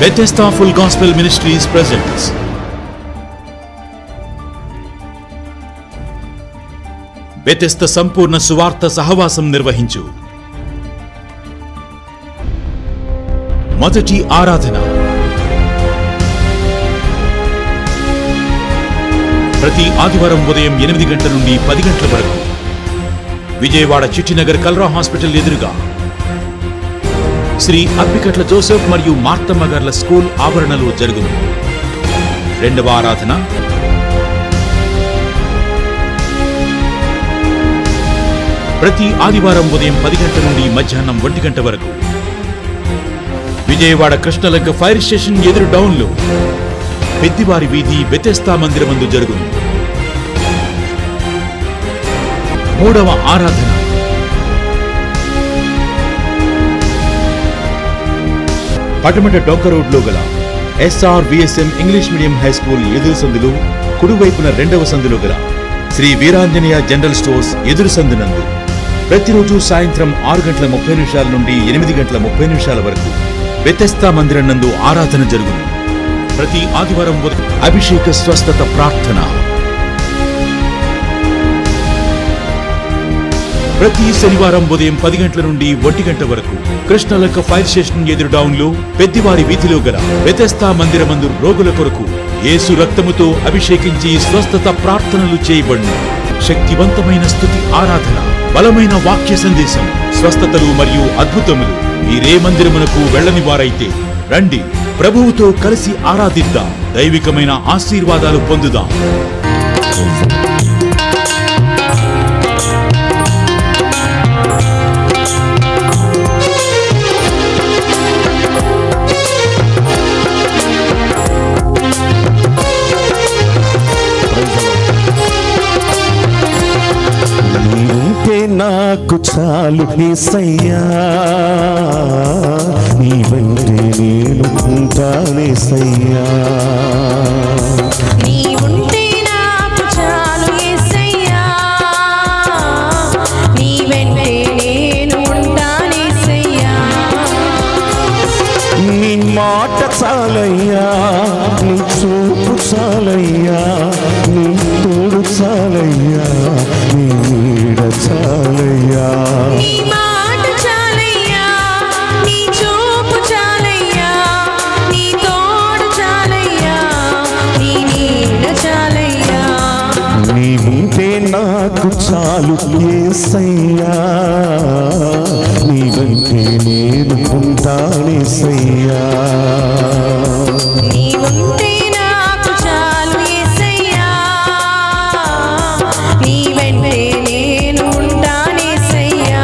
Bethesda Full Gospel Ministries presents Bethesda సంపూర్ణ సువార్త సహవాసం నిర్వహించు మొదటి ఆరాధన. ప్రతి ఆదివారం ఉదయం 8 గంటల నుండి 10 గంటల వరకు విజయవాడ చిట్టినగర్ కల్రా హాస్పిటల్ ఎదురుగా శ్రీ అప్పికట్ల జోసెఫ్ మరియు మార్తమ్మ గార్ల స్కూల్ ఆవరణలో జరుగును. రెండవ ఆరాధన ప్రతి ఆదివారం ఉదయం 10 గంటల నుండి మధ్యాహ్నం 1 గంట వరకు విజయవాడ కృష్ణలంక ఫైర్ స్టేషన్ ఎదురు డౌన్లో పెద్దివారి వీధి బెతెస్దా మందిరమందు జరుగును. మూడవ ఆరాధన పటమట డొంక రోడ్లో గల SRVSM English medium high school ఎదురు సందులు కుడివైపున రెండవ సందులో గల శ్రీ వీరాంజనేయ జనరల్ స్టోర్స్ ఎదురు సందునందు ప్రతిరోజు సాయంత్రం 6:30 నుండి 8:30 వరకు బెతెస్దా మందిరం నందు ఆరాధన జరుగును. ప్రతి ఆదివారం అభిషేక స్వస్థత ప్రార్థన. ప్రతి శనివారం ఉదయం 10 గంటల నుండి 1 గంట వరకు కృష్ణలంక ఫైర్ స్టేషన్ ఎదురు డౌన్ లో పెద్దివారి వీధిలో గల బెతెస్దా మందిరమందు రోగుల కొరకు యేసు రక్తముతో అభిషేకించి స్వస్థత ప్రార్థనలు చేయబడును. శక్తివంతమైన స్తుతి ఆరాధన, బలమైన వాక్య సందేశం, స్వస్థతలు మరియు అద్భుతములు. మీరే మందిరమునకు వెళ్ళని వారైతే రండి, ప్రభువుతో కలిసి ఆరాధిద్దాం, దైవికమైన ఆశీర్వాదాలు పొందుదాం. నాకు చాలు యేసయ్యా, నీ వెంటే నేను ఉంటానేసయ్యా. నీ ఉంటే నాకు చాలు యేసయ్యా, నీ వెంటే నేను ఉంటానేసయ్యా. నీ మాట చాలయ్యా, నీ చూపు చాలయ్యా, నీ తోడు చాలయ్యా, నీ నీడ చాలయ్యా. నీ మాట చాలయ్యా, నీ చూపు చాలయ్యా, నీ తోడు చాలయ్యా, నీ నీడ చాలయ్యా. నీ ఉంటే నాకు చాలు యేసయ్యా, నీ వెంటే నేను ఉంటానేసయ్యా. నీ ఉంటే నాకు చాలు యేసయ్యా, నీ వెంటే నేను ఉంటానేసయ్యా.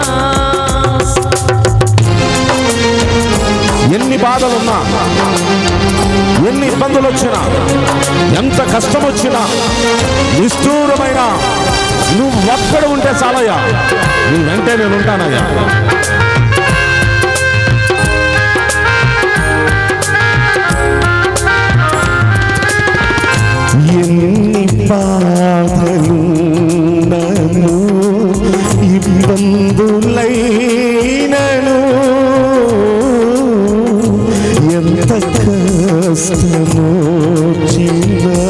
ఎన్ని బాధలున్నా, ఎన్ని ఇబ్బందులు వచ్చినా, ఎంత కష్టం వచ్చినా, నిష్ఠూరమైన నువ్వు ఒక్కడ ఉంటే చాలయ్యా, నీ వెంటే నేను ఉంటానయ్యా. ఎన్ని బాధలు నన్ను ఇబ్బందులైనను, ఎంత కష్టమొచ్చినా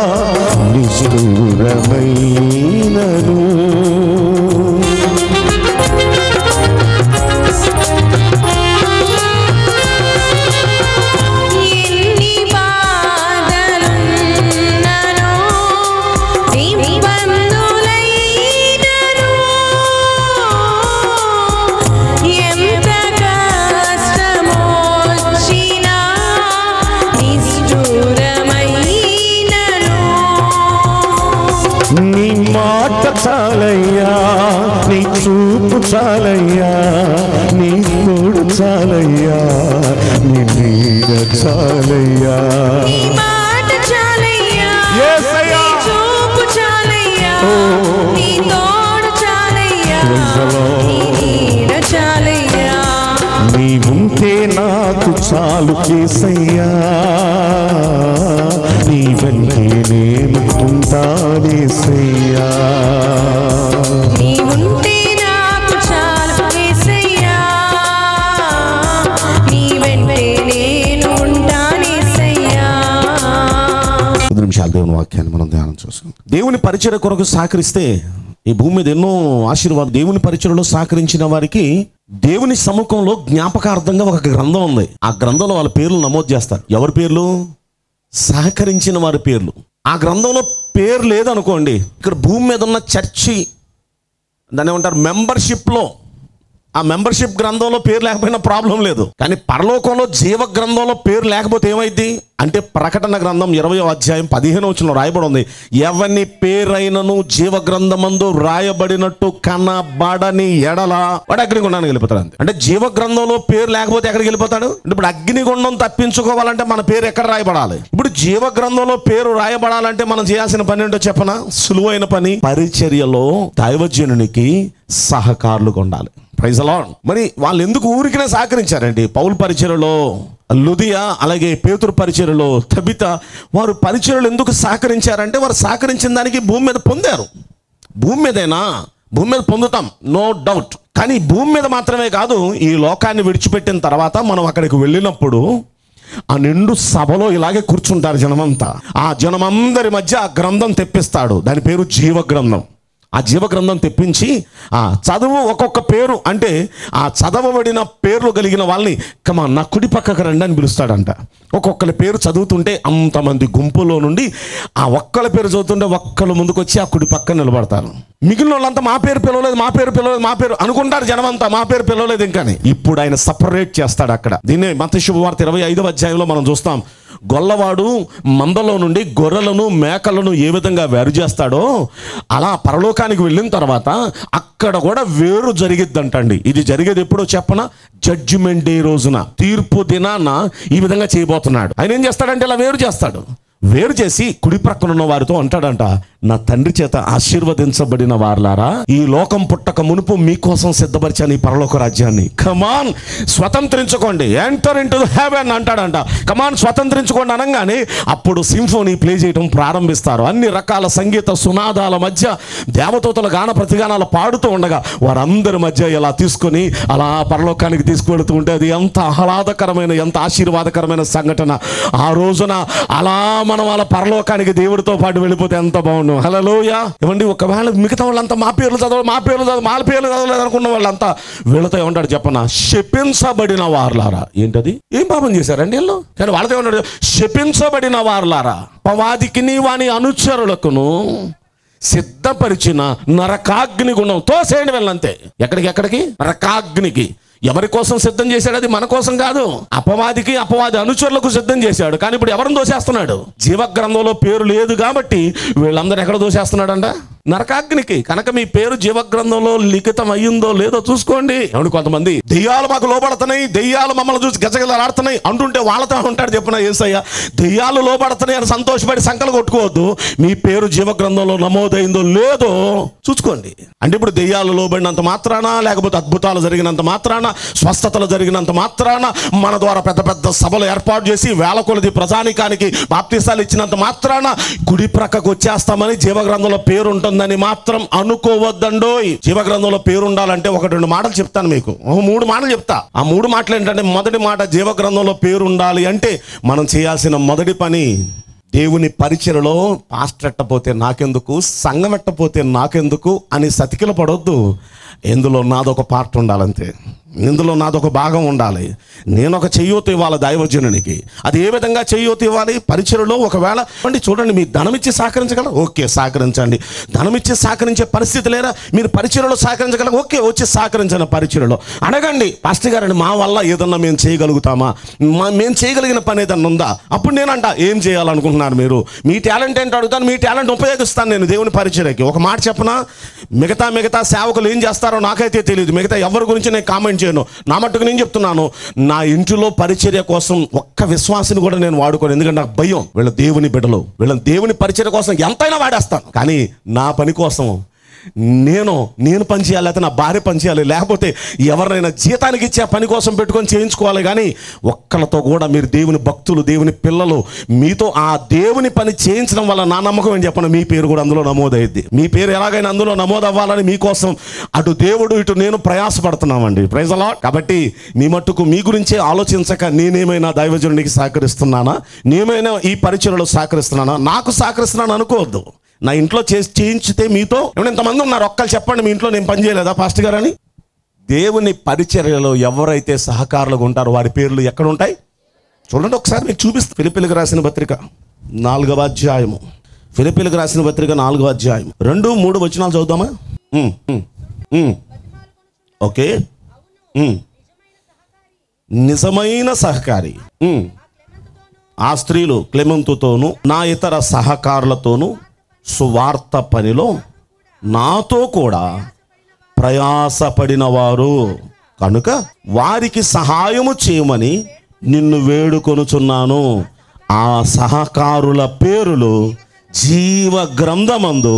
నిష్ఠూరమైనను, ఎన్ని బాధలున్నను, ఇబ్బందులైనను, ఎంత కష్టమొచ్చినా నిష్ఠూరమైనను. నీ మాట చాలయ్యా, నీ చూపు చాలయ్యా, నీ తోడు చాలయ్యా, నీ నీడ చాలయ్యా. నీ మాట చాలయ్యా, యేసయ్యా. నీ చూపు చాలయ్యా, నీ తోడు చాలయ్యా, Praise the Lord. నీ నీడ చాలయ్యా. నీ ఉంటే నాకు చాలు యేసయ్యా, నీ వెంటే నేను ఉంటానేసయ్యా. నీ ఉంటే నాకు చాలు యేసయ్యా, నీ వెంటే నేను కొద్ది నిమిషాలు దేవుని వాక్యాన్ని మనం ధ్యానం చేసుకుందాం. దేవుని పరిచర్య కొరకు సహకరిస్తే ఈ భూమి మీద ఎన్నో ఆశీర్వాదం. దేవుని పరిచర్యలో సహకరించిన వారికి దేవుని సముఖంలో జ్ఞాపకార్థంగా ఒక గ్రంథం ఉంది. ఆ గ్రంథంలో వాళ్ళ పేర్లు నమోదు చేస్తారు. ఎవరి పేర్లు? సహకరించిన వారి పేర్లు. ఆ గ్రంథంలో పేరు లేదనుకోండి, ఇక్కడ భూమి మీద ఉన్న చర్చి దాన్ని ఏమంటారు, మెంబర్షిప్లో, ఆ మెంబర్షిప్ గ్రంథంలో పేరు లేకపోయినా ప్రాబ్లం లేదు. కానీ పరలోకంలో జీవ గ్రంథంలో పేరు లేకపోతే ఏమైంది అంటే, ప్రకటన గ్రంథం 20వ అధ్యాయం 15వ వచనంలో రాయబడి ఉంది, ఎవని పేరైనను జీవ గ్రంథమందు రాయబడినట్టు కనబడని ఎడల వాడు అగ్నిగుండానికి వెళ్ళిపోతాడు. అంతే. అంటే జీవ గ్రంథంలో పేరు లేకపోతే ఎక్కడికి వెళ్ళిపోతాడు? ఇప్పుడు అగ్నిగుండం తప్పించుకోవాలంటే మన పేరు ఎక్కడ రాయబడాలి? ఇప్పుడు జీవ గ్రంథంలో పేరు రాయబడాలంటే మనం చేయాల్సిన పని ఏంటో చెప్పనా? సులువైన పని. పరిచర్యలో దైవజనునికి సహకారులుగా ఉండాలి. Praise the Lord. మరి వాళ్ళు ఎందుకు ఊరికినే సహకరించారండి? పౌలు పరిచర్యలో లుదియా, అలాగే పేతురు పరిచర్యలో తబిత, వారు పరిచర్యలు ఎందుకు సహకరించారంటే, వారు సహకరించిన దానికి భూమి మీద పొందారు. భూమి మీదైనా, భూమి మీద పొందుతాం, నో డౌట్. కానీ భూమి మీద మాత్రమే కాదు, ఈ లోకాన్ని విడిచిపెట్టిన తర్వాత మనం అక్కడికి వెళ్ళినప్పుడు ఆ నిండు సభలో ఇలాగే కూర్చుంటారు జనమంతా. ఆ జనమందరి మధ్య ఆ గ్రంథం తెప్పిస్తాడు. దాని పేరు జీవ గ్రంథం. ఆ జీవ గ్రంథం తెప్పించి చదువు, ఒక్కొక్క పేరు అంటే ఆ చదవబడిన పేర్లు కలిగిన వాళ్ళని కమా నా కుడి పక్కకు రండి అని పిలుస్తాడంట. ఒక్కొక్కరి పేరు చదువుతుంటే అంతమంది గుంపులో నుండి ఆ ఒక్కళ్ళ పేరు చదువుతుంటే ఒక్కళ్ళు ముందుకు వచ్చి ఆ కుడి పక్కన నిలబడతారు. మిగిలిన వాళ్ళంతా మా పేరు పిలవలేదు, మా పేరు పిలవలేదు, మా పేరు అనుకుంటారు జనమంతా, మా పేరు పిలవలేదు ఇంకాని. ఇప్పుడు ఆయన సపరేట్ చేస్తాడు అక్కడ. దీన్నే మత్తయి శుభవార్త 25వ అధ్యాయంలో మనం చూస్తాం. గొల్లవాడు మందలో నుండి గొర్రెలను మేకలను ఏ విధంగా వేరు చేస్తాడో, అలా పరలోకానికి వెళ్ళిన తర్వాత అక్కడ కూడా వేరు జరిగిద్దంటండి. ఇది జరిగేది ఎప్పుడో చెప్పనా? జడ్జిమెంట్ డే రోజున, తీర్పు దినాన ఈ విధంగా చేయబోతున్నాడు. ఆయన ఏం చేస్తాడంటే ఇలా వేరు చేస్తాడు. వేరు చేసి కుడి ప్రక్కన ఉన్న వారితో అంటాడంట, నా తండ్రి చేత ఆశీర్వదించబడిన వారులారా, ఈ లోకం పుట్టక మునుపు మీకోసం సిద్ధపరిచాను ఈ పరలోక రాజ్యాన్ని. కమాన్ స్వతంత్రించుకోండి, ఎంటర్ ఇంటు హెవెన్ అంటాడంట. కమాన్ స్వతంత్రించుకోండి అనగానే అప్పుడు సింఫోనీ ప్లే చేయడం ప్రారంభిస్తారు. అన్ని రకాల సంగీత సునాదాల మధ్య దేవదూతల గాన ప్రతిగానాలు పాడుతూ ఉండగా వారందరి మధ్య ఇలా తీసుకొని అలా పరలోకానికి తీసుకువెళుతూ ఉంటే అది ఎంత ఆహ్లాదకరమైన, ఎంత ఆశీర్వాదకరమైన సంఘటన. ఆ రోజున అలా మనం వాళ్ళ పరలోకానికి దేవుడితో పాటు వెళ్ళిపోతే ఎంత బాగుండు. హల్లెలూయా. ఏమండి, ఒకవేళ మిగతా వాళ్ళంతా మా పేర్లు చదవాలి, మా పేర్లు చదవాలి, మా పేర్లు చదవలేదు అనుకున్న వాళ్ళంతా వీళ్ళతో ఏమంటాడు చెప్పనా? శపించబడిన వారులారా. ఏంటది? ఏం పాపం చేశారండి వీళ్ళు? కానీ వాళ్ళతో ఏమన్నాడు? శపించబడిన వారులారా, అపవాదికిని వాని అనుచరులకును సిద్ధపరిచిన నరకాగ్ని గుణం తోసేయండి వెళ్ళంతే. ఎక్కడికి? నరకాగ్నికి. ఎవరి కోసం సిద్ధం చేశాడు? అది మన కోసం కాదు, అపవాదికి, అపవాది అనుచరులకు సిద్ధం చేశాడు. కానీ ఇప్పుడు ఎవరిని దోసేస్తున్నాడు? జీవగ్రంథంలో పేరు లేదు కాబట్టి వీళ్ళందరూ ఎక్కడ దోసేస్తున్నాడంట? నరకాగ్నికి. కనుక మీ పేరు జీవగ్రంథంలో లిఖితం అయ్యిందో లేదో చూసుకోండి. అవును, కొంతమంది దెయ్యాలు మాకు లోపడుతున్నాయి, దెయ్యాలు మమ్మల్ని చూసి గజగజలాడుతున్నాయి అంటుంటే వాళ్ళతో ఉంటాడు చెప్పిన యేసయ్య, దెయ్యాలు లోపడుతున్నాయి అని సంతోషపడి సంకలు కొట్టుకోవద్దు. మీ పేరు జీవగ్రంథంలో నమోదైందో లేదో చూసుకోండి. అంటే ఇప్పుడు దెయ్యాలు లోబడినంత మాత్రాన, లేకపోతే అద్భుతాలు జరిగినంత మాత్రాన, స్వస్థతలు జరిగినంత మాత్రాన, మన ద్వారా పెద్ద పెద్ద సభలు ఏర్పాటు చేసి వేల కొలది ప్రజానికానికి బాప్తిసాలు ఇచ్చినంత మాత్రాన గుడి ప్రక్కకు వచ్చేస్తామని జీవగ్రంథంలో పేరు ఉంటుందని మాత్రం అనుకోవద్దండోయ్. జీవగ్రంథంలో పేరు ఉండాలంటే 1-2 మాటలు చెప్తాను మీకు. 3 మాటలు చెప్తా. ఆ 3 మాటలు ఏంటంటే, మొదటి మాట, జీవగ్రంథంలో పేరు ఉండాలి అంటే మనం చేయాల్సిన మొదటి పని, దేవుని పరిచర్యలో పాస్టర్ ఎట్టపోతే నాకెందుకు, సంఘం ఎట్టపోతే నాకెందుకు అని సతికిల పడొద్దు. ఇందులో నాదొక పార్ట్ ఉండాలంతే, ఇందులో నాదొక భాగం ఉండాలి. నేను ఒక చెయ్యూత ఇవ్వాలి దైవజనునికి. అది ఏ విధంగా చెయ్యూత ఇవ్వాలి? పరిచర్యలో ఒకవేళ చూడండి, మీరు ధనమిచ్చి సహకరించగలరా? ఓకే, సహకరించండి. ధనమిచ్చి సహకరించే పరిస్థితి లేరా? మీరు పరిచర్యలో సహకరించగలరా? ఓకే, వచ్చి సహకరించండి. పరిచర్యలో అడగండి, పాస్టర్ గారండి మా వల్ల ఏదన్నా మేము చేయగలుగుతామా, మేము చేయగలిగిన పని ఏదన్నా ఉందా? అప్పుడు నేనంట, ఏం చేయాలనుకుంటున్నారు మీరు? మీ టాలెంట్ ఏంటో అడుగుతాను, మీ టాలెంట్ ఉపయోగిస్తాను నేను దేవుని పరిచర్యకి. ఒక మాట చెప్పనా, మిగతా సేవకులు ఏం చేస్తారో నాకైతే తెలియదు, మిగతా ఎవరి గురించి నేను కామెంట్ చేయను. నా మట్టుకు నేను చెప్తున్నాను, నా ఇంటిలో పరిచర్య కోసం ఒక్క విశ్వాసిని కూడా నేను వాడుకోను. ఎందుకంటే నాకు భయం, వీళ్ళ దేవుని బిడ్డలు, వీళ్ళ దేవుని పరిచర్య కోసం ఎంతైనా వాడేస్తాను. కానీ నా పని కోసం నేను పని చేయాలి, లేకపోతే నా భార్య పని చేయాలి, లేకపోతే ఎవరినైనా జీతానికి ఇచ్చే పని కోసం పెట్టుకొని చేయించుకోవాలి. కానీ ఒక్కళ్ళతో కూడా మీరు దేవుని భక్తులు, దేవుని పిల్లలు, మీతో ఆ దేవుని పని చేయించడం వల్ల నా నమ్మకం ఏం చెప్పను, మీ పేరు కూడా అందులో నమోదయ్యింది. మీ పేరు ఎలాగైనా అందులో నమోదు అవ్వాలని మీకోసం అటు దేవుడు ఇటు నేను ప్రయాసపడుతున్నామండి. Praise the lord. కాబట్టి మీ మట్టుకు మీ గురించే ఆలోచించక నేనేమైనా దైవజనునికి సహకరిస్తున్నానా, నేమైనా ఈ పరిచయలో సహకరిస్తున్నానా, నాకు సహకరిస్తున్నాను అనుకోవద్దు. నా ఇంట్లో చేయించితే మీతో ఎంతమంది ఉన్నారు ఒక్కరు చెప్పండి, మీ ఇంట్లో నేను పని చేయలేదా పాస్టర్ గారు అని. దేవుని పరిచర్యలో ఎవరైతే సహకారులుగా ఉంటారో వారి పేర్లు ఎక్కడ ఉంటాయి చూడండి. ఒకసారి మీకు చూపిస్తాను. ఫిలిప్పీలకు రాసిన పత్రిక 4వ అధ్యాయము. ఫిలిప్పీలకు రాసిన పత్రిక 4వ అధ్యాయం 2-3 వచనాలు చదువుదామా? ఓకే. నిజమైన సహకారి ఆ స్త్రీలు క్లెమెంతుతోనూ నా ఇతర సహకారులతోనూ సువార్త పనిలో నాతో కూడా ప్రయాసపడిన వారు కనుక వారికి సహాయము చేయమని నిన్ను వేడుకొనుచున్నాను. ఆ సహకారుల పేరులు జీవ గ్రంథమందు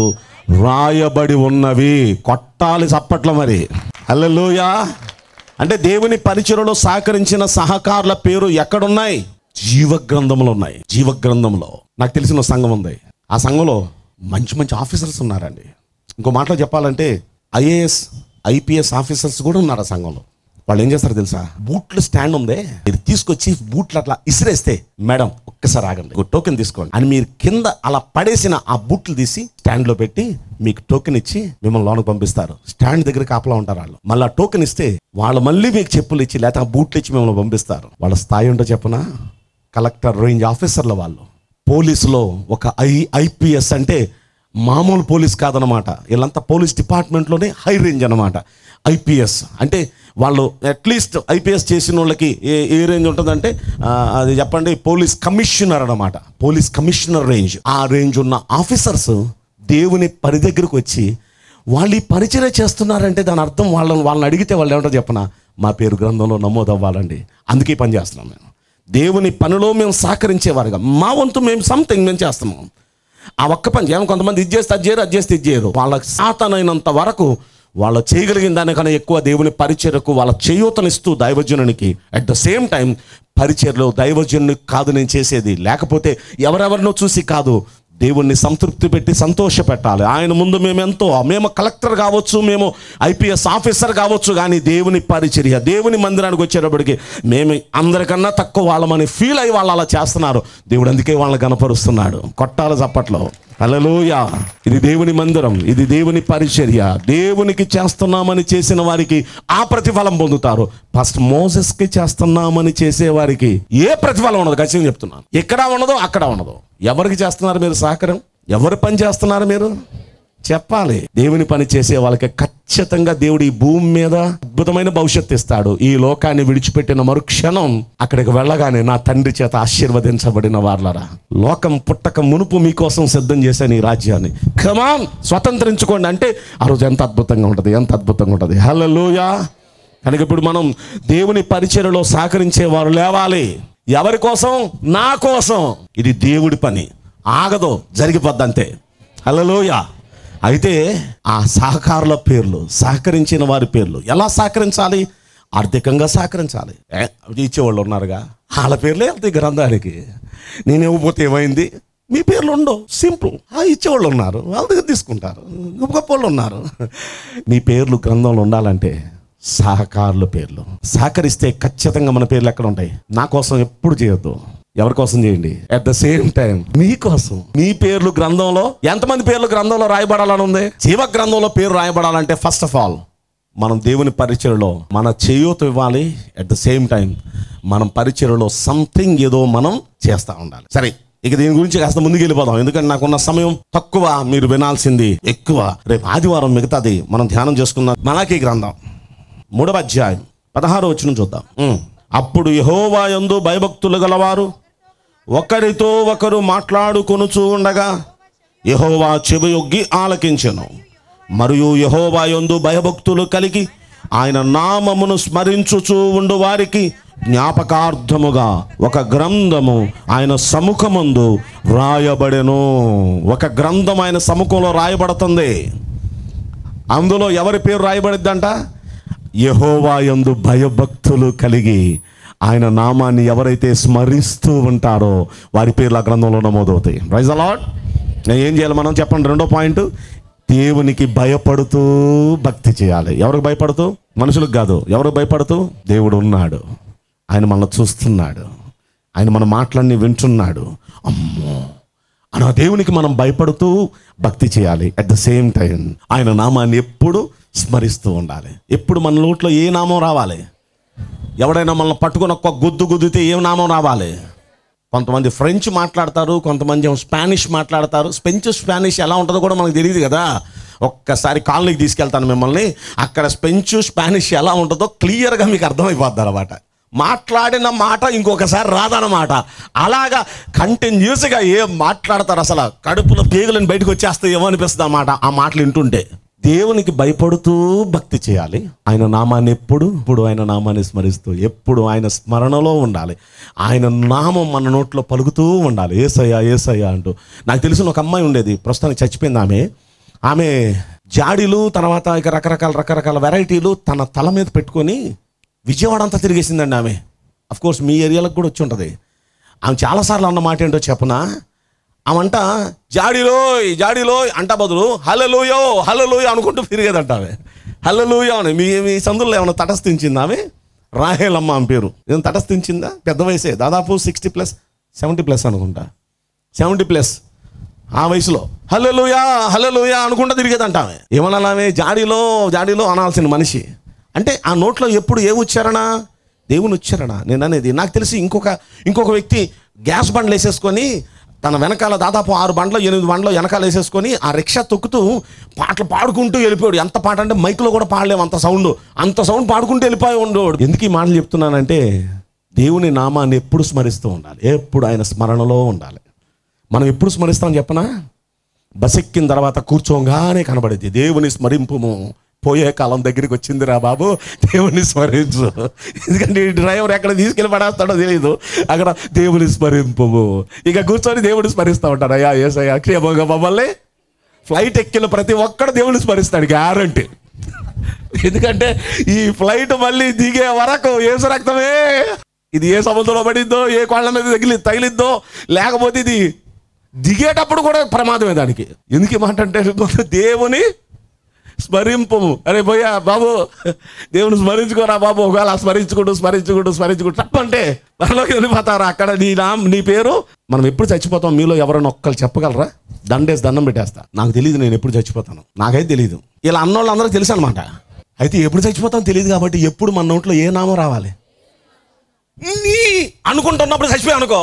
రాయబడి ఉన్నవి. కొట్టాలి చప్పట్ల మరి. హల్లెలూయా. అంటే దేవుని పరిచర్యలో సహకరించిన సహకారుల పేరు ఎక్కడున్నాయి? జీవ గ్రంథంలో ఉన్నాయి. జీవ గ్రంథంలో నాకు తెలిసిన సంఘం ఉంది. ఆ సంఘంలో మంచి మంచి ఆఫీసర్స్ ఉన్నారండి. ఇంకో మాటలో చెప్పాలంటే ఐఏఎస్ ఐపీఎస్ ఆఫీసర్స్ కూడా ఉన్నారు ఆ సంఘంలో. వాళ్ళు ఏం చేస్తారు తెలుసా? బూట్లు స్టాండ్ ఉందే, ఇది తీసుకొచ్చి బూట్లు అట్లా ఇసిరేస్తే, మేడం ఒక్కసారి ఆగండి, టోకెన్ తీసుకోండి అని మీరు కింద అలా పడేసిన ఆ బూట్లు తీసి స్టాండ్లో పెట్టి మీకు టోకెన్ ఇచ్చి మిమ్మల్ని లోనికి పంపిస్తారు. స్టాండ్ దగ్గర కాపలా ఉంటారు వాళ్ళు. మళ్ళీ టోకెన్ ఇస్తే వాళ్ళు మళ్ళీ మీకు చెప్పులు ఇచ్చి లేకపోతే ఆ బూట్లు ఇచ్చి మిమ్మల్ని పంపిస్తారు. వాళ్ళ స్థాయి ఉంటో చెప్పనా? కలెక్టర్ రేంజ్ ఆఫీసర్ల వాళ్ళు. పోలీసులో ఒక ఐపీఎస్ అంటే మామూలు పోలీస్ కాదనమాట. వీళ్ళంతా పోలీస్ డిపార్ట్మెంట్లోనే హై రేంజ్ అనమాట. ఐపీఎస్ అంటే వాళ్ళు అట్లీస్ట్ ఐపీఎస్ చేసిన వాళ్ళకి ఏ రేంజ్ ఉంటుందంటే అది చెప్పండి, పోలీస్ కమిషనర్ అనమాట. Police commissioner range. ఆ రేంజ్ ఉన్న ఆఫీసర్స్ దేవుని పని దగ్గరకు వచ్చి వాళ్ళు ఈ పరిచర్య చేస్తున్నారంటే దాని అర్థం వాళ్ళని అడిగితే వాళ్ళు ఏమంటారు చెప్పనా? మా పేరు గ్రంథంలో నమోదు అవ్వాలండి, అందుకే పని చేస్తున్నాం మేము. దేవుని పనిలో మేము సహకరించేవారుగా మా వంతు మేము మేము చేస్తున్నాం. ఆ ఒక్క పని చేయము. కొంతమంది ఇది చేస్తే అది చేయరు, అది చేస్తే ఇది చేయరు. వాళ్ళకి సాతనైనంత వరకు వాళ్ళు చేయగలిగిన దానికన్నా ఎక్కువ దేవుని పరిచర్యకు వాళ్ళ చేయూతనిస్తూ దైవజనునికి అట్ ద సేమ్ టైం పరిచర్యలో దైవజనునికి కాదు నేను చేసేది, లేకపోతే ఎవరెవరినో చూసి కాదు, దేవుణ్ణి సంతృప్తి పెట్టి సంతోష పెట్టాలి. ఆయన ముందు మేము కలెక్టర్ కావచ్చు, మేము ఐపీఎస్ ఆఫీసర్ కావచ్చు, కానీ దేవుని పరిచర్య దేవుని మందిరానికి వచ్చేటప్పటికి మేము అందరికన్నా తక్కువ వాళ్ళమని ఫీల్ అయ్యి వాళ్ళు అలా చేస్తున్నారు. దేవుడు అందుకే వాళ్ళని కనపరుస్తున్నాడు. కొట్టాలి చప్పట్లో. హల్లెలూయా. ఇది దేవుని మందిరం, ఇది దేవుని పరిచర్య. దేవునికి చేస్తున్నామని చేసిన వారికి ఆ ప్రతిఫలం పొందుతారు. ఫస్ట్ మోసెస్కి చేస్తున్నామని చేసేవారికి ఏ ప్రతిఫలం ఉండదు. ఖచ్చితంగా చెప్తున్నాను. ఎక్కడ ఉండదు, అక్కడ ఉండదు. ఎవరికి చేస్తున్నారు మీరు సహకారం? ఎవరి పని చేస్తున్నారు మీరు చెప్పాలి. దేవుని పని చేసే వాళ్ళకి ఖచ్చితంగా దేవుడు ఈ భూమి మీద అద్భుతమైన భవిష్యత్తు ఇస్తాడు. ఈ లోకాన్ని విడిచిపెట్టిన మరుక్షణం అక్కడికి వెళ్ళగానే నా తండ్రి చేత ఆశీర్వదించబడిన వాళ్ళరా, లోకం పుట్టక మునుపు మీకోసం సిద్ధం చేశాను ఈ రాజ్యాన్ని, కమాన్ స్వతంత్రించుకోండి అంటే ఆ రోజు ఎంత అద్భుతంగా ఉంటుంది, ఎంత అద్భుతంగా ఉంటుంది. హల్లెలూయా. కనుక ఇప్పుడు మనం దేవుని పరిచర్యలో సహకరించేవారు లేవాలి. ఎవరి కోసం? నా కోసం. ఇది దేవుడి పని, ఆగదు, జరిగిపోద్ది అంతే. హల్లెలూయా. అయితే ఆ సహకారుల పేర్లు, సహకరించిన వారి పేర్లు ఎలా సహకరించాలి? ఆర్థికంగా సహకరించాలి. ఇచ్చేవాళ్ళు ఉన్నారుగా, వాళ్ళ పేర్లే వెళ్తాయి గ్రంథానికి. నేను ఇవ్వకపోతే ఏమైంది? మీ పేర్లు ఉండవు, సింపుల్. ఇచ్చేవాళ్ళు ఉన్నారు, వాళ్ళ దగ్గర తీసుకుంటారు. గొప్ప వాళ్ళు ఉన్నారు. మీ పేర్లు గ్రంథంలో ఉండాలంటే సహకారుల పేర్లు. సహకరిస్తే ఖచ్చితంగా మన పేర్లు ఎక్కడ ఉంటాయి? నా కోసం ఎప్పుడు చేయొద్దు, ఎవరి కోసం చేయండి. అట్ ద సేమ్ టైం మీకోసం. మీ పేర్లు గ్రంథంలో ఎంతమంది పేర్లు గ్రంథంలో రాయబడాలని ఉంది? జీవ గ్రంథంలో పేరు రాయబడాలంటే ఫస్ట్ ఆఫ్ ఆల్ మనం దేవుని పరిచర్యలో మన చేయూత ఇవ్వాలి. అట్ ద సేమ్ టైం మనం పరిచర్యలో సంథింగ్ ఏదో మనం చేస్తూ ఉండాలి. సరే, ఇక దీని గురించి కాస్త ముందుకు వెళ్ళిపోదాం, ఎందుకంటే నాకున్న సమయం తక్కువ, మీరు వినాల్సింది ఎక్కువ. రేపు ఆదివారం మిగతాది మనం ధ్యానం చేసుకుందాం. మలాకీ గ్రంథం 3వ అధ్యాయం 16వ వచనం చూద్దాం. అప్పుడు యెహోవా యందు భయభక్తులు గలవారు ఒకరితో ఒకరు మాట్లాడుకొనుచూ ఉండగా యెహోవా చెవియొగ్గి ఆలకించెను. మరియు యెహోవా యందు భయభక్తులు కలిగి ఆయన నామమును స్మరించుచూ ఉండు వారికి జ్ఞాపకార్థముగా ఒక గ్రంథము ఆయన సముఖమందు రాయబడెను. ఒక గ్రంథం ఆయన సముఖంలో రాయబడుతుంది. అందులో ఎవరి పేరు రాయబడిద్దంట? యెహోవా యందు భయభక్తులు కలిగి ఆయన నామాన్ని ఎవరైతే స్మరిస్తూ ఉంటారో వారి పేర్లు ఆ గ్రంథంలో నమోదవుతాయి. Praise the lord. నేను ఏం చేయాలి మనం చెప్పండి? రెండో పాయింట్, దేవునికి భయపడుతూ భక్తి చేయాలి. ఎవరికి భయపడుతూ? మనుషులకు కాదు. ఎవరికి భయపడుతూ? దేవుడు ఉన్నాడు, ఆయన మనల్ని చూస్తున్నాడు, ఆయన మన మాటలన్నీ వింటున్నాడు. అమ్మో అన్న దేవునికి మనం భయపడుతూ భక్తి చేయాలి. అట్ ద సేమ్ టైం ఆయన నామాన్ని ఎప్పుడు స్మరిస్తూ ఉండాలి. ఎప్పుడు మన నోట్లో ఏ నామం రావాలి? ఎవడైనా మనల్ని పట్టుకుని ఒక్క గుద్దితే ఏం నామం రావాలి? కొంతమంది ఫ్రెంచ్ మాట్లాడతారు, కొంతమంది స్పానిష్ మాట్లాడతారు. స్పానిష్ ఎలా ఉంటుందో కూడా మనకు తెలియదు కదా. ఒక్కసారి కాలనీకి తీసుకెళ్తాను మిమ్మల్ని, అక్కడ స్పానిష్ ఎలా ఉంటుందో క్లియర్గా మీకు అర్థమైపోద్ది అన్నమాట. మాట్లాడిన మాట ఇంకొకసారి రాదన్నమాట. అలాగా కంటిన్యూస్గా ఏం మాట్లాడతారు, అసలు కడుపులో పేగులను బయటకు వచ్చేస్తే ఏమో అనిపిస్తుంది అన్నమాట ఆ మాటలు వింటుంటే. దేవునికి భయపడుతూ భక్తి చేయాలి. ఆయన నామాన్ని ఎప్పుడు ఆయన నామాన్ని స్మరిస్తూ ఎప్పుడు ఆయన స్మరణలో ఉండాలి. ఆయన నామం మన నోట్లో పలుకుతూ ఉండాలి. యేసయ్యా యేసయ్యా అంటూ. నాకు తెలిసిన ఒక అమ్మాయి ఉండేది, ప్రస్తుతానికి చచ్చిపోయింది. ఆమె జాడీలు, తర్వాత ఇక రకరకాల వెరైటీలు తన తల మీద పెట్టుకొని విజయవాడ అంతా తిరిగేసిందండి ఆమె. అఫ్కోర్స్ మీ ఏరియాలకు కూడా వచ్చి ఉంటుంది. ఆమె చాలాసార్లు అన్న మాట ఏంటో చెప్పనా? ఆమంట జాడీలో అంట బదులు హల్లెలూయా అనుకుంటూ తిరిగేదంట ఆమె. హల్లెలూయా అని మీ సందుల్లో ఏమైనా తటస్థించింది ఆమె? రాహేలమ్మ ఆమె పేరు. ఏమైనా తటస్థించిందా? పెద్ద వయసే, దాదాపు 60+, 70+ అనుకుంటా, 70+ ఆ వయసులో హల్లెలూయా అనుకుంటూ తిరిగేదంట ఆమె. ఏమన్నా ఆమె జాడీలో అనాల్సిన మనిషి. అంటే ఆ నోట్లో ఎప్పుడు ఏ ఉచ్చారణ? దేవుని ఉచ్చారణ. నేను అనేది నాకు తెలిసి ఇంకొక వ్యక్తి గ్యాస్ బండ్లు వేసేసుకొని తన వెనకాల దాదాపు 6 బండ్లు 8 బండ్లు వెనకాల వేసేసుకొని ఆ రిక్షా తొక్కుతూ పాటలు పాడుకుంటూ వెళ్ళిపోయాడు. ఎంత పాట అంటే మైక్లో కూడా పాడలేము, అంత సౌండ్ పాడుకుంటూ వెళ్ళిపోయి ఉండేవాడు. ఎందుకు ఈ మాటలు చెప్తున్నానంటే దేవుని నామాన్ని ఎప్పుడు స్మరిస్తూ ఉండాలి, ఎప్పుడు ఆయన స్మరణలో ఉండాలి. మనం ఎప్పుడు స్మరిస్తామని చెప్పనా? బస్ ఎక్కిన తర్వాత కూర్చోగానే కనబడింది దేవుని స్మరింపుము, పోయే కాలం దగ్గరికి వచ్చిందిరా బాబు, దేవుని స్మరించు. ఎందుకంటే ఈ డ్రైవర్ ఎక్కడ తీసుకెళ్ళి పడేస్తాడో తెలియదు, అక్కడ దేవుని స్మరింపు. ఇక కూర్చొని దేవుని స్మరిస్తూ ఉంటాడు. అయ్యా యేసయ్యా క్షేమంగా మమ్మల్ని. ఫ్లైట్ ఎక్కిన ప్రతి ఒక్కడు దేవుని స్మరిస్తాడు గ్యారంటీ. ఎందుకంటే ఈ ఫ్లైట్ మళ్ళీ దిగే వరకు యేసు రక్తమే. ఇది ఏ సముద్రంలో పడిద్దో, ఏ కోళ్ళ మీద తగిలిద్దో, లేకపోతే ఇది దిగేటప్పుడు కూడా ప్రమాదమే దానికి. ఎందుకు మాట అంటే దేవుని స్మరింపు. అరే పోయా బాబు, దేవుని స్మరించుకోరా బాబు. ఒకవేళ స్మరించుకుంటూ తప్పంటే మనలోకి వెళ్ళిపోతారా? అక్కడ నీ పేరు. మనం ఎప్పుడు చచ్చిపోతాం? మీలో ఎవరైనా ఒక్కరు చెప్పగలరా? దండం పెట్టేస్తా. నాకు తెలియదు నేను ఎప్పుడు చచ్చిపోతాను, నాకైతే తెలియదు. ఇలా అన్నోళ్ళు అందరూ తెలుసు అనమాట. అయితే ఎప్పుడు చచ్చిపోతాం తెలియదు కాబట్టి ఎప్పుడు మన నోట్లో ఏ నామం రావాలి? నీ అనుకుంటున్నప్పుడు చచ్చిపోయా అనుకో.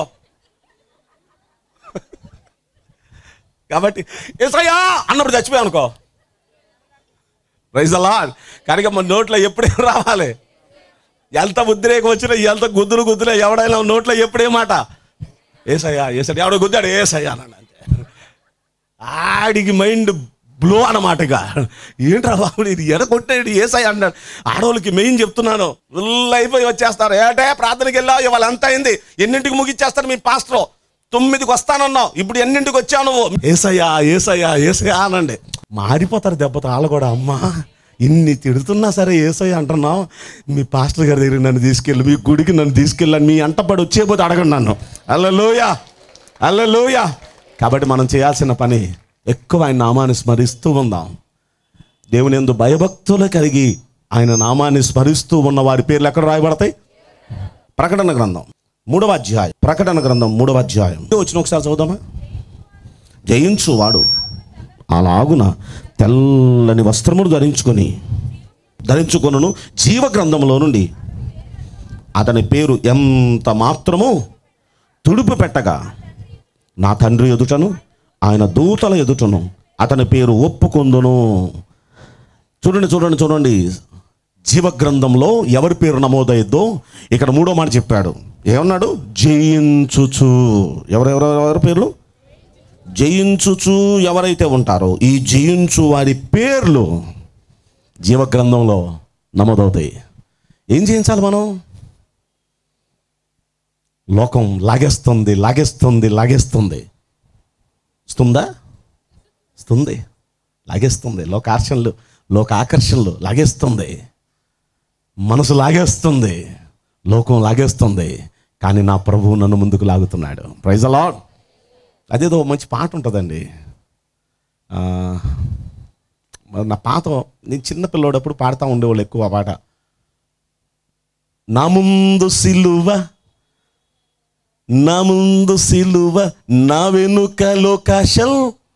కాబట్టి యేసయ్యా అన్నప్పుడు చచ్చిపోయా అనుకో. Praise the Lord. కనుక మన నోట్లో ఎప్పుడేం రావాలి? ఎంత ఉద్రేకం వచ్చినా, ఎంత గుద్దులే, ఎవడైనా నోట్లో ఎప్పుడే మాట యేసయ్యా ఎవడో గుద్దాడు యేసయ్యా అన్నాడు అంతే. ఆడికి మైండ్ బ్లో అన్నమాటగా. ఏంట్రా బాబు ఇది ఎడగొట్టాడు యేసయ్యా అన్నాడు. ఆడవాళ్ళకి మెయిన్ చెప్తున్నాను, అయిపోయి వచ్చేస్తారు. ఏటే ప్రార్థనకి వెళ్ళావు, ఇవాళ ఎంత అయింది, ఎన్నింటికి ముగిచ్చేస్తారు మీ పాస్టర్? 9కి వస్తానన్నావు, ఇప్పుడు ఎన్నింటికి వచ్చావు నువ్వు? యేసయ్యా అనండి. మారిపోతారు దెబ్బతో వాళ్ళు కూడా. అమ్మా ఇన్ని తిడుతున్నా సరే యేసయ్య అంటున్నావు, మీ పాస్టర్ గారి దగ్గర నన్ను తీసుకెళ్ళి, మీ గుడికి నన్ను తీసుకెళ్ళాను, మీ అంటపడి వచ్చేపోతే అడగండి నన్ను. హల్లెలూయా. కాబట్టి మనం చేయాల్సిన పని ఎక్కువ ఆయన నామాన్ని స్మరిస్తూ ఉందాం. దేవుని యందు భయభక్తులు కలిగి ఆయన నామాన్ని స్మరిస్తూ ఉన్న వారి పేర్లు ఎక్కడ రాయబడతాయి? ప్రకటన గ్రంథం 3వ అధ్యాయం. ప్రకటన గ్రంథం 3వ అధ్యాయం వచ్చిన ఒకసారి చదువుదామా? జయించువాడు అలాగున తెల్లని వస్త్రములు ధరించుకొనును, జీవ గ్రంథంలో నుండి అతని పేరు ఎంత మాత్రము తుడుపు పెట్టగా నా తండ్రి ఎదుటను ఆయన దూతల ఎదుటను అతని పేరు ఒప్పుకొందును. చూడండి, జీవగ్రంథంలో ఎవరి పేరు నమోదయ్యో ఇక్కడ 3వ మాట చెప్పాడు. ఏమన్నాడు? జయించుచు. ఎవరెవరి పేర్లు? జయించుచు ఎవరైతే ఉంటారో ఈ జయించు వారి పేర్లు జీవగ్రంథంలో నమోదవుతాయి. ఏం చేయించాలి మనం? లోకం లాగేస్తుంది. లాగేస్తుంది. లోకార్షణలు లోక ఆకర్షణలు లాగేస్తుంది, మనసు లాగేస్తుంది, లోకం లాగేస్తుంది. కానీ నా ప్రభువు నన్ను ముందుకు లాగుతున్నాడు. Praise the lord. అదేదో మంచి పాట ఉంటుందండి. నా పాత నేను చిన్నపిల్లోడప్పుడు పాడుతూ ఉండేవాళ్ళు ఎక్కువ ఆ పాట. నా ముందు సిలువ, నా ముందు సిలువ, నా వెనుక లోకాశల్,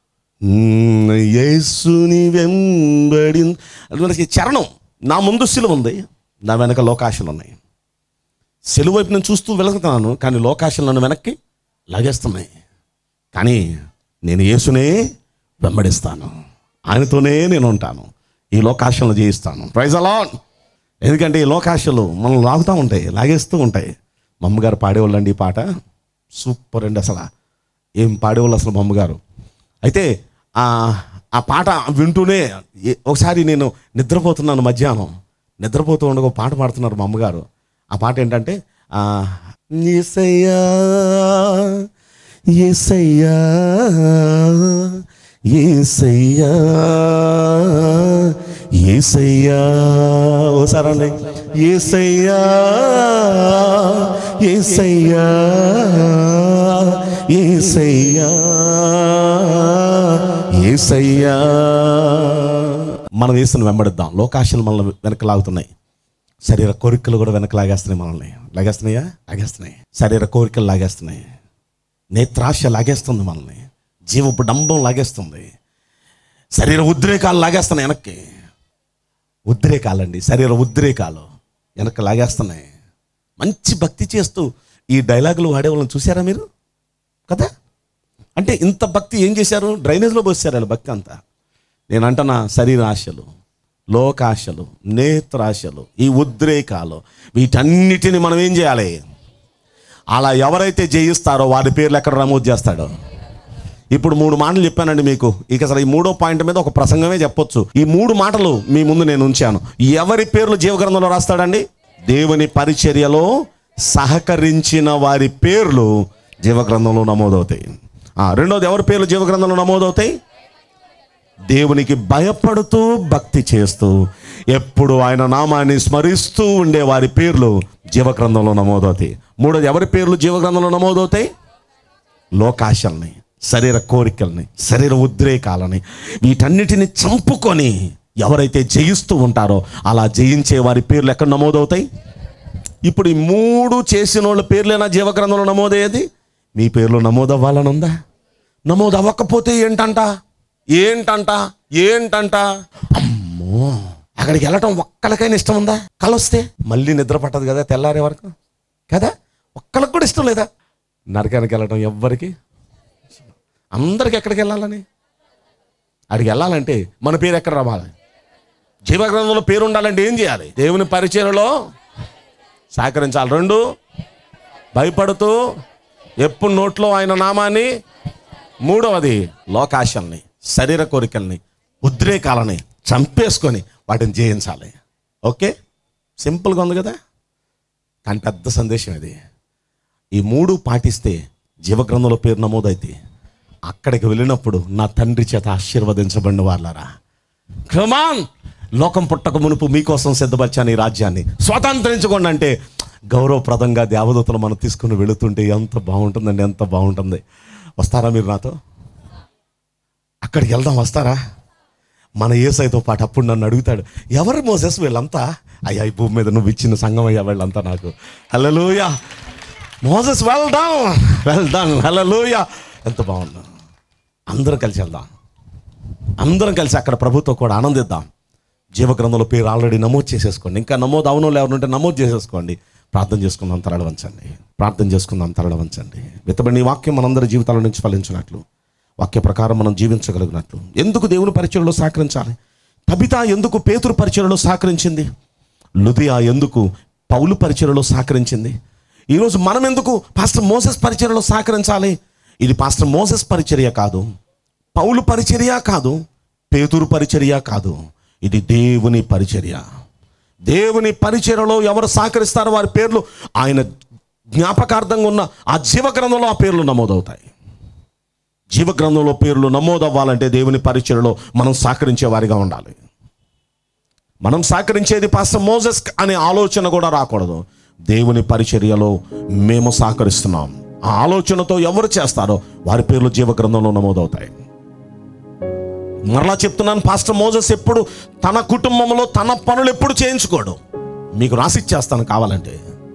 యేసుని వెంబడి. చరణం, నా ముందు సిలువ ఉంది, నా వెనక లోకాశలు ఉన్నాయి. సిలువ వైపు నేను చూస్తూ వెళుతున్నాను, కానీ లోకాశలు నన్ను వెనక్కి లాగేస్తున్నాయి. కానీ నేను యేసునే వెంబడిస్తాను, ఆయనతోనే నేను ఉంటాను, ఈ లోకాశలను జయిస్తాను. Praise the Lord. ఎందుకంటే ఈ లోకాశలు మనం లాగుతూ ఉంటాయి, లాగేస్తూ ఉంటాయి. మా అమ్మగారు పాడేవాళ్ళు అండి ఈ పాట, సూపర్ అండి. అసలు ఏం పాడేవాళ్ళు అసలు మా అమ్మగారు. అయితే ఆ పాట వింటూనే ఒకసారి నేను నిద్రపోతున్నాను, మధ్యాహ్నం నిద్రపోతూ ఉండగా పాట పాడుతున్నారు మా అమ్మగారు. ఆ పాట ఏంటంటే, యేసయ్యా యేసయ్యా యేసయ్యా యేసయ్యా, ఓసారండి, యేసయ్యా యేసయ్యా యేసయ్యా యేసయ్యా. మనం యేసుని వెంబడిద్దాం. లోకాశలు మనల్ని వెనక లాగుతున్నాయి, శరీర కోరికలు కూడా వెనక లాగేస్తున్నాయి, మనల్ని లాగేస్తున్నాయా, లాగేస్తున్నాయి. శరీర కోరికలు లాగేస్తున్నాయి, నేత్రాశ లాగేస్తుంది మనల్ని, జీవపు డంబం లాగేస్తుంది, శరీర ఉద్రేకాలు లాగేస్తున్నాయి వెనక్కి. ఉద్రేకాలండి, శరీర ఉద్రేకాలు వెనక్కి లాగేస్తున్నాయి. మంచి భక్తి చేస్తూ ఈ డైలాగులు వాడేవాళ్ళని చూసారా మీరు కదా? అంటే ఇంత భక్తి ఏం చేశారు? డ్రైనేజ్లో పోసారు వాళ్ళు భక్తి అంతా. నేను అంటున్నా, శరీర ఆశలు, లోకాశలు, నేత్రాశలు, ఈ ఉద్రేకాలు, వీటన్నిటిని మనం ఏం చేయాలి? అలా ఎవరైతే జయిస్తారో వారి పేర్లు ఎక్కడ నమోదు చేస్తాడో. ఇప్పుడు 3 మాటలు చెప్పానండి మీకు. ఇక అసలు ఈ 3వ పాయింట్ మీద ఒక ప్రసంగమే చెప్పొచ్చు. ఈ 3 మాటలు మీ ముందు నేను ఉంచాను. ఎవరి పేర్లు జీవగ్రంథంలో రాస్తాడండి? దేవుని పరిచర్యలో సహకరించిన వారి పేర్లు జీవగ్రంథంలో నమోదవుతాయి. రెండోది, ఎవరి పేర్లు జీవగ్రంథంలో నమోదవుతాయి? దేవునికి భయపడుతూ భక్తి చేస్తూ ఎప్పుడు ఆయన నామాన్ని స్మరిస్తూ ఉండే వారి పేర్లు జీవగ్రంథంలో నమోదవుతాయి. మూడోది, ఎవరి పేర్లు జీవగ్రంథంలో నమోదవుతాయి? లోకాశల్ని, శరీర కోరికల్ని, శరీర ఉద్రేకాలని, వీటన్నిటిని చంపుకొని ఎవరైతే జయిస్తూ ఉంటారో అలా జయించే వారి పేర్లు ఎక్కడ నమోదవుతాయి? ఇప్పుడు ఈ 3 చేసిన వాళ్ళ పేర్లేనా జీవగ్రంథంలో నమోదయ్యేది? మీ పేర్లు నమోదవ్వాలని ఉందా? నమోదు అవ్వకపోతే ఏంటంట? అమ్మో, అక్కడికి వెళ్ళటం ఒక్కరికైనా ఇష్టం ఉందా? కలొస్తే మళ్ళీ నిద్ర పట్టదు కదా తెల్లారే వరకు కదా? ఒక్కరికి కూడా ఇష్టం లేదా? నరకానికి వెళ్ళటం ఎవ్వరికి, అందరికి ఎక్కడికి వెళ్ళాలని? అక్కడికి వెళ్ళాలంటే మన పేరు ఎక్కడ రావాలి? జీవగ్రంథంలో పేరు ఉండాలంటే ఏం చేయాలి? దేవుని పరిచర్యలో సహకరించాలి. 2, భయపడుతూ ఎప్పుడు నోట్లో ఆయన నామాన్ని. 3వది, లోకాశల్ని, శరీర కోరికల్ని, ఉద్రేకాలని చంపేసుకొని వాటిని జయించాలి. ఓకే, సింపుల్గా ఉంది కదా, కానీ పెద్ద సందేశం ఇది. ఈ 3 పాటిస్తే జీవగ్రంథంలో పేరు నమోదైతే అక్కడికి వెళ్ళినప్పుడు నా తండ్రి చేత ఆశీర్వదించబడిన వాళ్ళరా, కమాన్, లోకం పుట్టక మునుపు మీకోసం సిద్ధపరిచాను ఈ రాజ్యాన్ని, స్వతంత్రించుకోండి అంటే గౌరవప్రదంగా దేవదూతలు మనం తీసుకుని వెళుతుంటే ఎంత బాగుంటుందండి, ఎంత బాగుంటుంది. వస్తారా మీరు నాతో? అక్కడికి వెళ్దాం, వస్తారా? మన యేసయ్యతో పాటు. అప్పుడు నన్ను అడుగుతాడు, ఎవరు మోసెస్ వీళ్ళంతా? అయ్యా, ఈ భూమి మీద నువ్వు ఇచ్చిన సంఘం అయ్యా వీళ్ళంతా నాకు. Hallelujah, Moses well done, hallelujah. ఎంత బాగుంది. అందరం కలిసి వెళ్దాం, అందరం కలిసి అక్కడ ప్రభుతో కూడా ఆనందిద్దాం. జీవగ్రంథంలో పేరు ఆల్రెడీ నమోదు చేసేసుకోండి. ఇంకా నమోదు అవునో లేవనుంటే నమోదు చేసేసుకోండి. ప్రార్థన చేసుకుందాం, తరడ వంచండి. ప్రార్థన చేసుకుందాం, తరడ వంచండి. విత్తబడిన ఈ వాక్యం మనందరి జీవితాల నుంచి ఫలించినట్లు, వాక్య ప్రకారం మనం జీవించగలిగినట్లు. ఎందుకు దేవుని పరిచర్యలో సహకరించాలి? తబితా ఎందుకు పేతురు పరిచర్యలో సహకరించింది? లుదియా ఎందుకు పౌలు పరిచర్యలో సహకరించింది? ఈరోజు మనం ఎందుకు పాస్టర్ మోసెస్ పరిచర్యలో సహకరించాలి? ఇది పాస్టర్ మోసెస్ పరిచర్య కాదు, పౌలు పరిచర్య కాదు, పేతురు పరిచర్య కాదు, ఇది దేవుని పరిచర్య. దేవుని పరిచర్యలో ఎవరు సహకరిస్తారో వారి పేర్లు ఆయన జ్ఞాపకార్థంగా ఉన్న ఆ జీవగ్రంథంలో ఆ పేర్లు నమోదవుతాయి. జీవగ్రంథంలో పేర్లు నమోదవ్వాలంటే దేవుని పరిచర్యలో మనం సహకరించే వారిగా ఉండాలి. మనం సహకరించేది పాస్టర్ మోజెస్ అనే ఆలోచన కూడా రాకూడదు. దేవుని పరిచర్యలో మేము సహకరిస్తున్నాం, ఆ ఆలోచనతో ఎవరు చేస్తారో వారి పేర్లు జీవ గ్రంథంలో నమోదవుతాయి. మరలా చెప్తున్నాను, పాస్టర్ మోజెస్ ఎప్పుడు తన కుటుంబంలో తన పనులు ఎప్పుడు చేయించుకోడు. మీకు రాసిచ్చేస్తాను కావాలంటే.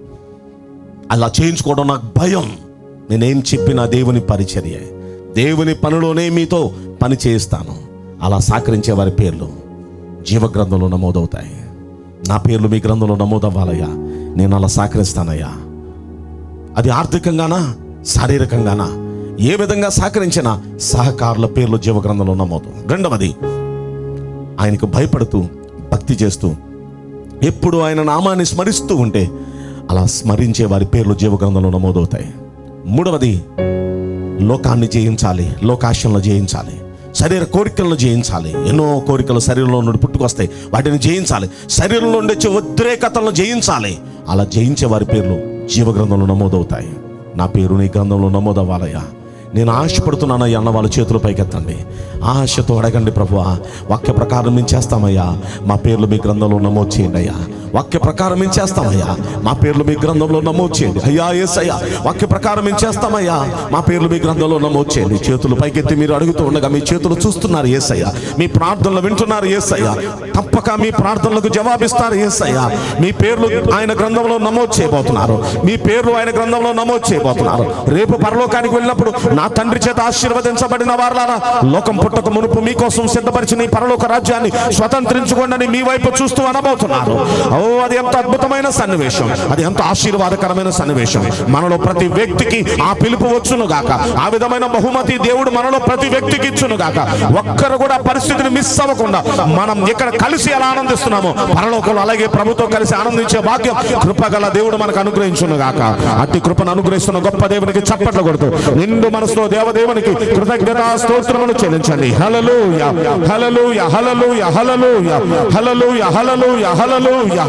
అలా చేయించుకోవడం నాకు భయం. నేనేం చెప్పినా దేవుని పరిచర్య, దేవుని పనిలోనే మీతో పని చేయిస్తాను. అలా సహకరించే వారి పేర్లు జీవ గ్రంథంలో నమోదవుతాయి. నా పేర్లు మీ గ్రంథంలో నమోదవ్వాలయ్యా, నేను అలా సహకరిస్తానయ్యా. అది ఆర్థికంగానా శారీరకంగానా ఏ విధంగా సహకరించిన సహకారుల పేర్లు జీవ గ్రంథంలో నమోదు. రెండవది, ఆయనకు భయపడుతూ భక్తి చేస్తూ ఎప్పుడు ఆయన నామాన్ని స్మరిస్తూ ఉంటే అలా స్మరించే వారి పేర్లు జీవ గ్రంథంలో నమోదవుతాయి. మూడవది, లోకాన్ని జయించాలి, లోకాశలను జయించాలి, శరీర కోరికలను జయించాలి. ఎన్నో కోరికలు శరీరంలో నుండి పుట్టుకొస్తాయి, వాటిని జయించాలి. శరీరంలో ఉండే ఉద్రేకతలను జయించాలి. అలా జయించే వారి పేర్లు జీవ గ్రంథంలో నమోదవుతాయి. నా పేరు నీ గ్రంథంలో నమోదవ్వాలయ్యా, నేను ఆశపడుతున్నానయ్యా అన్న వాళ్ళ చేతుల పైకెత్తండి. ఆశతో అడగండి, ప్రభువా వాక్య ప్రకారం మేము చేస్తామయ్యా, మా పేర్లు మీ గ్రంథంలో నమోదు చేయండి అయ్యా. వాక్య ప్రకారం మేము చేస్తామయ్యా, మా పేర్లు మీ గ్రంథంలో నమోదు చేయండి అయ్యా. యేసయ్యా, వాక్య ప్రకారం మేము చేస్తామయ్యా, మా పేర్లు మీ గ్రంథంలో నమోదు చేయండి. చేతులు పైకెత్తి మీరు అడుగుతూ ఉండగా మీ చేతులు చూస్తున్నారు యేసయ్యా, మీ ప్రార్థనలు వింటున్నారు యేసయ్యా. తప్పక మీ ప్రార్థనలకు జవాబిస్తారు యేసయ్యా. మీ పేర్లు ఆయన గ్రంథంలో నమోదు చేయబోతున్నారు, మీ పేర్లు ఆయన గ్రంథంలో నమోదు చేయబోతున్నారు. రేపు పరలోకానికి వెళ్ళినప్పుడు నా తండ్రి చేత ఆశీర్వదించబడిన వారలారా, లోకం పుట్టక మునుపు మీకోసం సిద్ధపరిచిన ఈ పరలోక రాజ్యాన్ని స్వతంత్రించుకోండి మీ వైపు చూస్తూ అనబోతున్నారు. ఓ, అది ఎంత అద్భుతమైన సన్నివేశం, అది ఎంత ఆశీర్వాదకరమైన సన్నివేశం. మనలో ప్రతి వ్యక్తికి ఆ పిలుపు వచ్చును గాక, ఆ విధమైన బహుమతి దేవుడు మనలో ప్రతి వ్యక్తికి ఇచ్చును గాక. ఒక్కరు కూడా పరిస్థితిని మిస్ అవ్వకుండా మనం ఇక్కడ కలిసి ఎలా ఆనందిస్తున్నామో పరలోకంలో అలాగే ప్రభుతో కలిసి ఆనందించే భాగ్యం కృపగల దేవుడు మనకు అనుగ్రహించును గాక. అట్టి కృపను అనుగ్రహిస్తున్న గొప్ప దేవునికి చప్పట్లు కొడుతూ నిండు మనసులో దేవదేవునికి కృతజ్ఞతా స్తోత్రములు చెల్లించండి. హల్లెలూయా, హల్లెలూయా, హల్లెలూయా, హల్లెలూయా, హల్లెలూయా, హల్లెలూయా, హల్లెలూయా.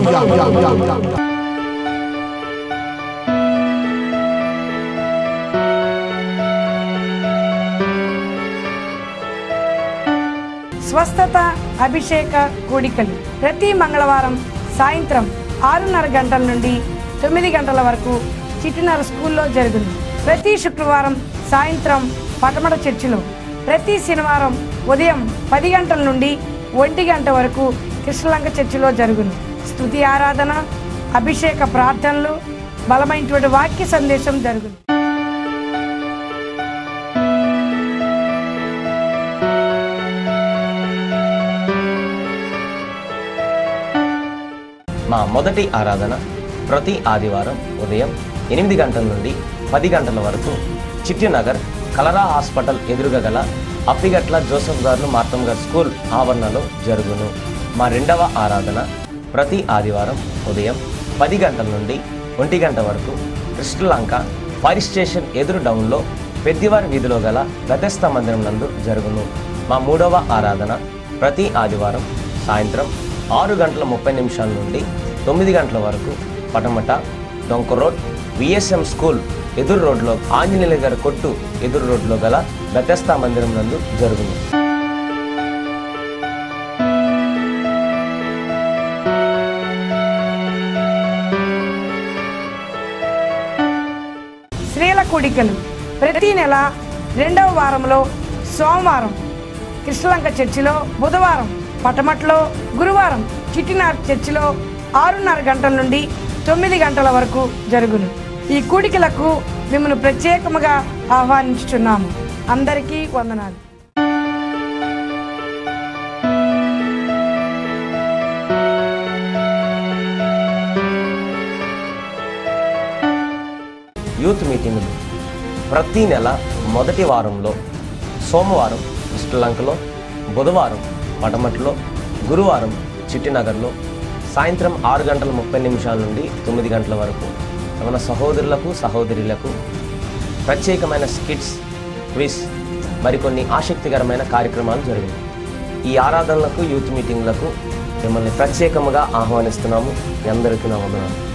స్వస్థత అభిషేక కూడికలు ప్రతి మంగళవారం సాయంత్రం 6:30 గంటల నుండి 9 గంటల వరకు చిట్టినర స్కూల్లో జరుగును. ప్రతి శుక్రవారం సాయంత్రం పటమట చర్చిలో, ప్రతి శనివారం ఉదయం 10 గంటల నుండి 1 గంట వరకు కృష్ణలంక చర్చిలో జరుగును. స్తుతి ఆరాధన, అభిషేక ప్రార్థనలు, బలమైనటువంటి వాక్య సందేశం జరుగును. మా మొదటి ఆరాధన ప్రతి ఆదివారం ఉదయం 8 గంటల నుండి 10 గంటల వరకు చిట్టినగర్ కలరా హాస్పిటల్ ఎదురుగా గల అప్పిగట్ల జోసఫ్ గారు మార్తమ్ గారు స్కూల్ ఆవరణలో జరుగును. మా రెండవ ఆరాధన ప్రతి ఆదివారం ఉదయం 10 గంటల నుండి 1 గంట వరకు కృష్ణలంక ఫైర్ స్టేషన్ ఎదురు డౌన్లో పెద్దివారి వీధిలో గల బెతెస్దా మందిరం నందు జరుగును. మా మూడవ ఆరాధన ప్రతి ఆదివారం సాయంత్రం 6:30 నుండి 9 గంటల వరకు పటమట డొంక రోడ్ విఎస్ఎం స్కూల్ ఎదురు రోడ్లో ఆంజనేయుల గారి కొట్టు ఎదురు రోడ్లో గల బెతెస్దా మందిరం నందు జరుగును. స్త్రీల కూడికలు ప్రతి నెల 2వ వారంలో సోమవారం కృష్ణలంక చర్చిలో, బుధవారం పటమట్లో, గురువారం చిట్టినార్ చర్చిలో 6:30 గంటల నుండి 9 గంటల వరకు జరుగును. ఈ కూడికలకు మిమ్మల్ని ప్రత్యేకముగా ఆహ్వానించుచున్నాము. అందరికీ వందనాలు. యూత్ మీటింగులు ప్రతి నెల మొదటి వారంలో సోమవారం కృష్ణలంకలో, బుధవారం పటమట్లో, గురువారం చిట్టినగర్లో సాయంత్రం 6:30 నుండి 9 గంటల వరకు మన సహోదరులకు సహోదరులకు ప్రత్యేకమైన స్కిట్స్, క్విజ్, మరికొన్ని ఆసక్తికరమైన కార్యక్రమాలు జరిగాయి. ఈ ఆరాధనలకు, యూత్ మీటింగ్లకు మిమ్మల్ని ప్రత్యేకముగా ఆహ్వానిస్తున్నాము. మీ అందరికీ నా వందనాలు.